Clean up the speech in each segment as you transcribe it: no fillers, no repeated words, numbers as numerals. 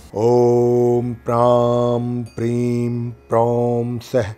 ओम प्रां प्रीं प्रौं सः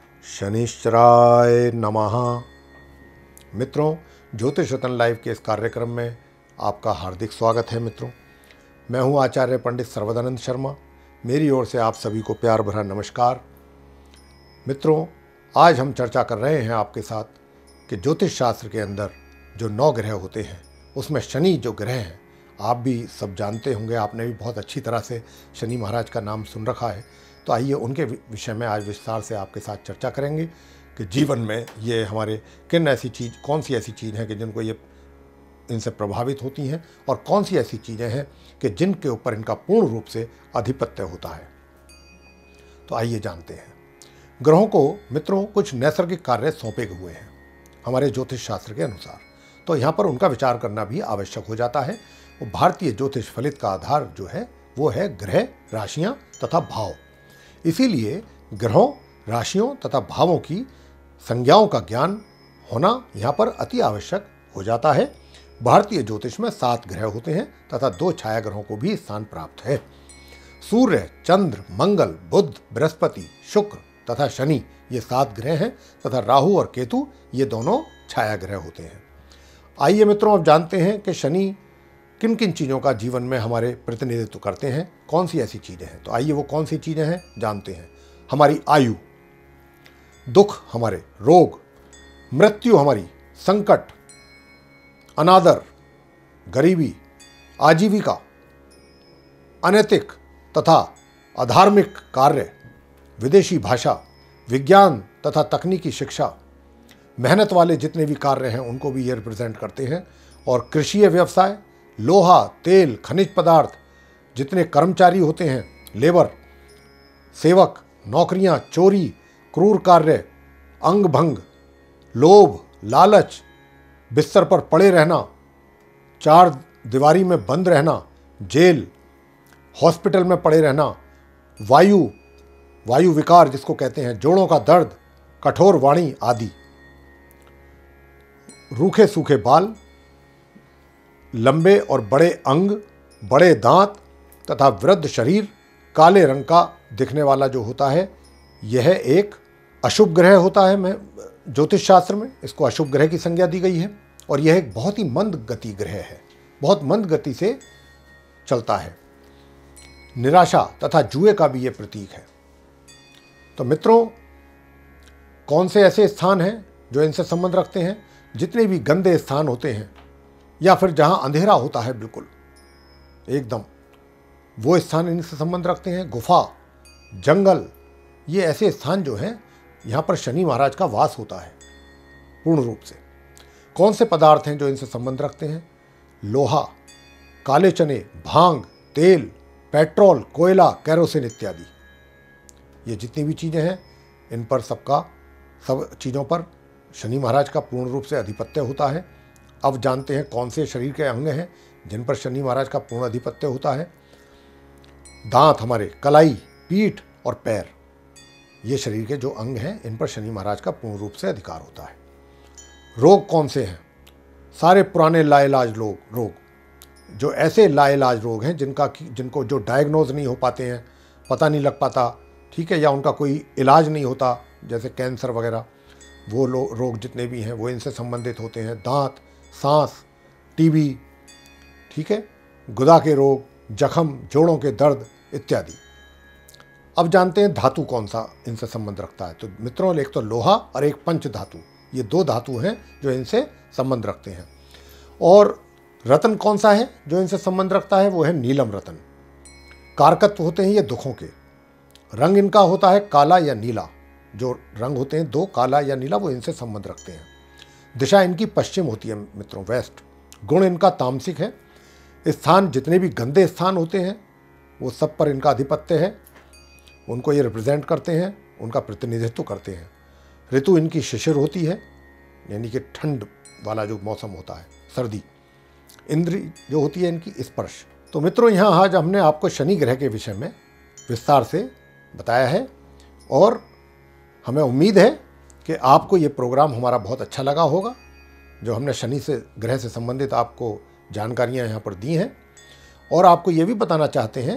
शनिश्चराय नमः। मित्रों, ज्योतिष रत्न लाइव के इस कार्यक्रम में आपका हार्दिक स्वागत है। मित्रों, मैं हूं आचार्य पंडित सर्वदानंद शर्मा। मेरी ओर से आप सभी को प्यार भरा नमस्कार। मित्रों, आज हम चर्चा कर रहे हैं आपके साथ कि ज्योतिष शास्त्र के अंदर जो 9 ग्रह होते हैं उसमें शनि जो ग्रह हैं, आप भी सब जानते होंगे, आपने भी बहुत अच्छी तरह से शनि महाराज का नाम सुन रखा है। तो आइए उनके विषय में आज विस्तार से आपके साथ चर्चा करेंगे कि जीवन में ये हमारे कौन सी ऐसी चीज़ है कि जिनको ये इनसे प्रभावित होती हैं और कौन सी ऐसी चीज़ें हैं कि जिनके ऊपर इनका पूर्ण रूप से आधिपत्य होता है। तो आइए जानते हैं। ग्रहों को मित्रों कुछ नैसर्गिक कार्य सौंपे हुए हैं हमारे ज्योतिष शास्त्र के अनुसार, तो यहाँ पर उनका विचार करना भी आवश्यक हो जाता है। वो भारतीय ज्योतिष फलित का आधार जो है वो है ग्रह, राशियाँ तथा भाव। इसीलिए ग्रहों, राशियों तथा भावों की संज्ञाओं का ज्ञान होना यहाँ पर अति आवश्यक हो जाता है। भारतीय ज्योतिष में 7 ग्रह होते हैं तथा 2 छाया ग्रहों को भी स्थान प्राप्त है। सूर्य, चंद्र, मंगल, बुध, बृहस्पति, शुक्र तथा शनि ये 7 ग्रह हैं तथा राहु और केतु ये दोनों छाया ग्रह होते हैं। आइए मित्रों, अब जानते हैं कि शनि किन किन चीज़ों का जीवन में हमारे प्रतिनिधित्व करते हैं, कौन सी ऐसी चीज़ें हैं। तो आइए वो कौन सी चीज़ें हैं जानते हैं। हमारी आयु, दुख हमारे, रोग, मृत्यु हमारी, संकट, अनादर, गरीबी, आजीविका, अनैतिक तथा अधार्मिक कार्य, विदेशी भाषा, विज्ञान तथा तकनीकी शिक्षा, मेहनत वाले जितने भी कार्य हैं उनको भी ये रिप्रेजेंट करते हैं। और कृषि व्यवसाय, लोहा, तेल, खनिज पदार्थ, जितने कर्मचारी होते हैं, लेबर, सेवक, नौकरियां, चोरी, क्रूर कार्य, अंग भंग, लोभ, लालच, बिस्तर पर पड़े रहना, 4 दीवारी में बंद रहना, जेल, हॉस्पिटल में पड़े रहना, वायु विकार जिसको कहते हैं, जोड़ों का दर्द, कठोर वाणी आदि, रूखे सूखे बाल, लंबे और बड़े अंग, बड़े दांत तथा वृद्ध शरीर, काले रंग का दिखने वाला जो होता है यह एक अशुभ ग्रह होता है। मैं ज्योतिष शास्त्र में इसको अशुभ ग्रह की संज्ञा दी गई है और यह एक बहुत ही मंद गति ग्रह है, बहुत मंद गति से चलता है। निराशा तथा जुए का भी ये प्रतीक है। तो मित्रों, कौन से ऐसे स्थान हैं जो इनसे संबंध रखते हैं? जितने भी गंदे स्थान होते हैं या फिर जहां अंधेरा होता है बिल्कुल एकदम, वो स्थान इनसे संबंध रखते हैं। गुफा, जंगल, ये ऐसे स्थान जो हैं यहाँ पर शनि महाराज का वास होता है पूर्ण रूप से। कौन से पदार्थ हैं जो इनसे संबंध रखते हैं? लोहा, काले चने, भांग, तेल, पेट्रोल, कोयला, कैरोसिन इत्यादि। ये जितनी भी चीज़ें हैं इन पर सब चीज़ों पर शनि महाराज का पूर्ण रूप से अधिपत्य होता है। अब जानते हैं कौन से शरीर के अंग हैं जिन पर शनि महाराज का पूर्ण अधिपत्य होता है। दांत हमारे, कलाई, पीठ और पैर, ये शरीर के जो अंग हैं इन पर शनि महाराज का पूर्ण रूप से अधिकार होता है। रोग कौन से हैं? सारे पुराने लाइलाज रोग, जो ऐसे लाइलाज रोग हैं जिनको जो डायग्नोज नहीं हो पाते हैं, पता नहीं लग पाता, ठीक है, या उनका कोई इलाज नहीं होता, जैसे कैंसर वगैरह, वो रोग जितने भी हैं वो इनसे संबंधित होते हैं। दांत, सांस, टीबी, ठीक है, गुदा के रोग, जख्म, जोड़ों के दर्द इत्यादि। अब जानते हैं धातु कौन सा इनसे संबंध रखता है। तो मित्रों, एक तो लोहा और एक पंच धातु, ये 2 धातु हैं जो इनसे संबंध रखते हैं। और रत्न कौन सा है जो इनसे संबंध रखता है? वो है नीलम रत्न। कारकत्व होते हैं ये दुखों के। रंग इनका होता है काला या नीला। जो रंग होते हैं 2, काला या नीला, वो इनसे संबंध रखते हैं। दिशा इनकी पश्चिम होती है मित्रों, वेस्ट। गुण इनका तामसिक है। स्थान, जितने भी गंदे स्थान होते हैं वो सब पर इनका आधिपत्य है, उनको ये रिप्रेजेंट करते हैं, उनका प्रतिनिधित्व करते हैं। ऋतु इनकी शिशिर होती है, यानी कि ठंड वाला जो मौसम होता है, सर्दी। इंद्री जो होती है इनकी स्पर्श। तो मित्रों, यहाँ आज हमने आपको शनि ग्रह के विषय में विस्तार से बताया है और हमें उम्मीद है कि आपको ये प्रोग्राम हमारा बहुत अच्छा लगा होगा, जो हमने शनि से ग्रह से संबंधित आपको जानकारियाँ यहाँ पर दी हैं। और आपको ये भी बताना चाहते हैं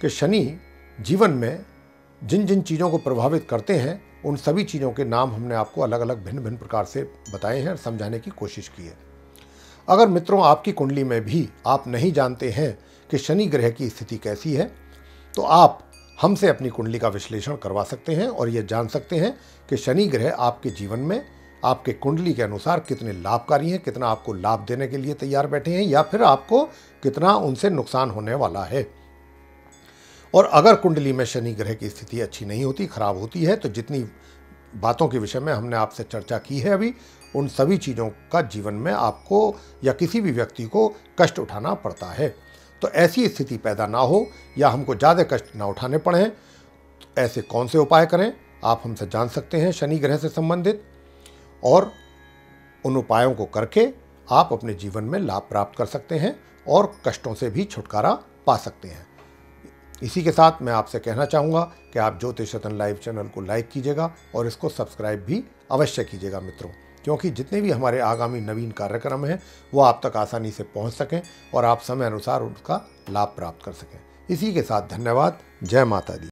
कि शनि जीवन में जिन जिन चीज़ों को प्रभावित करते हैं उन सभी चीज़ों के नाम हमने आपको अलग अलग भिन्न भिन्न प्रकार से बताए हैं और समझाने की कोशिश की है। अगर मित्रों आपकी कुंडली में भी आप नहीं जानते हैं कि शनि ग्रह की स्थिति कैसी है, तो आप हमसे अपनी कुंडली का विश्लेषण करवा सकते हैं और ये जान सकते हैं कि शनि ग्रह आपके जीवन में आपके कुंडली के अनुसार कितने लाभकारी हैं, कितना आपको लाभ देने के लिए तैयार बैठे हैं या फिर आपको कितना उनसे नुकसान होने वाला है। और अगर कुंडली में शनि ग्रह की स्थिति अच्छी नहीं होती, खराब होती है, तो जितनी बातों के विषय में हमने आपसे चर्चा की है अभी, उन सभी चीज़ों का जीवन में आपको या किसी भी व्यक्ति को कष्ट उठाना पड़ता है। तो ऐसी स्थिति पैदा ना हो या हमको ज़्यादा कष्ट ना उठाने पड़े, तो ऐसे कौन से उपाय करें आप हमसे जान सकते हैं शनि ग्रह से संबंधित, और उन उपायों को करके आप अपने जीवन में लाभ प्राप्त कर सकते हैं और कष्टों से भी छुटकारा पा सकते हैं। इसी के साथ मैं आपसे कहना चाहूँगा कि आप ज्योतिष रतन लाइव चैनल को लाइक कीजिएगा और इसको सब्सक्राइब भी अवश्य कीजिएगा मित्रों, क्योंकि जितने भी हमारे आगामी नवीन कार्यक्रम हैं वो आप तक आसानी से पहुँच सकें और आप समय अनुसार उसका लाभ प्राप्त कर सकें। इसी के साथ धन्यवाद। जय माता दी।